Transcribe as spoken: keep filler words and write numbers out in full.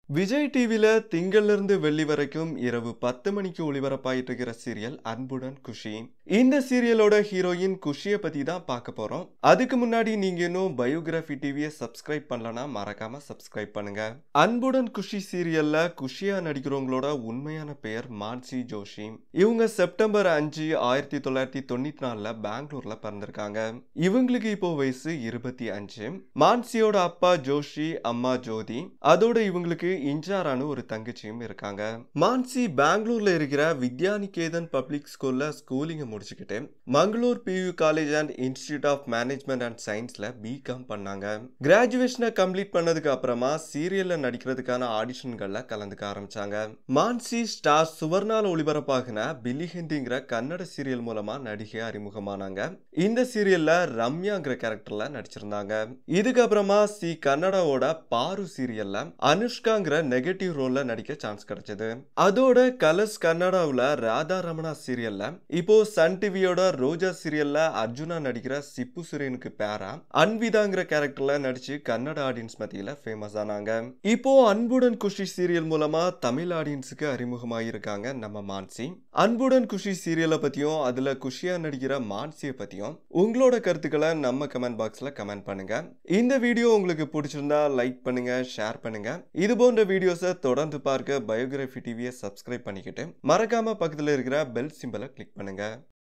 விஜய் டிவில திங்களிலிருந்து வெள்ளி வரைக்கும் இரவு பத்து மணிக்கு ஒளிபரப்பாயிட்டு இருக்கிற சீரியல் அன்புடன் குஷி. இந்த சீரியலோட ஹீரோயின் குஷியை பத்தி தான் பார்க்க போறோம். அதுக்கு முன்னாடி நீங்க இன்னும் பயோகிராஃபி டிவியை சப்ஸ்கிரைப் பண்ணலனா மறக்காம சப்ஸ்கிரைப் பண்ணுங்க. அன்புடன் குஷி சீரியல்ல குஷியா நடிக்கிறவங்களோட உண்மையான பெயர் மான்சி ஜோஷி. இவங்க செப்டம்பர் அஞ்சு ஆயிரத்தி தொள்ளாயிரத்தி தொண்ணூத்தி நாலுல பெங்களூர்ல பிறந்திருக்காங்க. இவங்களுக்கு இப்போ வயசு இருபத்தி அஞ்சு. மான்சியோட அப்பா ஜோஷி, அம்மா ஜோதி, அதோட இவங்களுக்கு இன்ஜாரானு ஒரு தங்கச்சியும் இருக்காங்க. மான்சி பெங்களூர்ல இருக்கிற வித்யாநிகேதன் பப்ளிக் ஸ்கூல்ல ஸ்கூலிங்க முடிச்சுக்கிட்டு Mangalore PU college and institute of management and சயின்ஸ்ல பிகாம் பண்ணாங்க. கிராஜுவேஷனை கம்ப்ளீட் பண்ணதுக்கு அப்புறமா சீரியல்ல நடிக்கிறதுக்கான ஆடிஷன்கள்ல கலந்துக்க ஆரம்பிச்சாங்க. மான்சி ஸ்டார் சுவர்ணால ஒளிபரப்பாகின பில்லிஹெண்டிங்கிற கன்னட சீரியல் மூலமா நடிகை அறிமுகமானாங்க. இந்த சீரியல்ல ரம்யாங்கிற கேரக்டர்ல நடிச்சிருந்தாங்க. இதுக்கப்புறமா சி கன்னடாவோட பாரு சீரியல்ல அனுஷ்காங்கிற நெகட்டிவ் ரோல்ல நடிக்க சான்ஸ் கிடைச்சது. அதோட கலர்ஸ் கன்னடாவுல ராதா ரமணா சீரியல்ல, இப்போ சன் டிவியோட ரோஜா சீரியல்ல அர்ஜுனா நடிக்கிற சிப்பு சுரேனுக்கு பேரா அன்விதாங்கிற கேரக்டர்ல நடிச்சு கன்னட ஆடியன்ஸ் மத்தியில ஃபேமஸ் ஆனாங்க. இப்போ அன்புடன் குஷி சீரியல் மூலமா தமிழ் ஆடியன்ஸுக்கு அறிமுகமாயிருக்காங்க நம்ம மான்சி. அன்புடன் குஷி சீரியலை பத்தியும் அதுல குஷியா நடிக்கிற மான்சியை பத்தியும் உங்களோட கருத்துக்களை நம்ம கமெண்ட் பாக்ஸ்ல கமெண்ட் பண்ணுங்க. இந்த வீடியோ உங்களுக்கு பிடிச்சிருந்தா லைக் பண்ணுங்க, ஷேர் பண்ணுங்க. இது போன்ற வீடியோஸை தொடர்ந்து பார்க்க பயோகிராஃபி டிவியை சப்ஸ்கிரைப் பண்ணிக்கிட்டு மறக்காம பக்கத்துல இருக்கிற பெல் சிம்பலை கிளிக் பண்ணுங்க.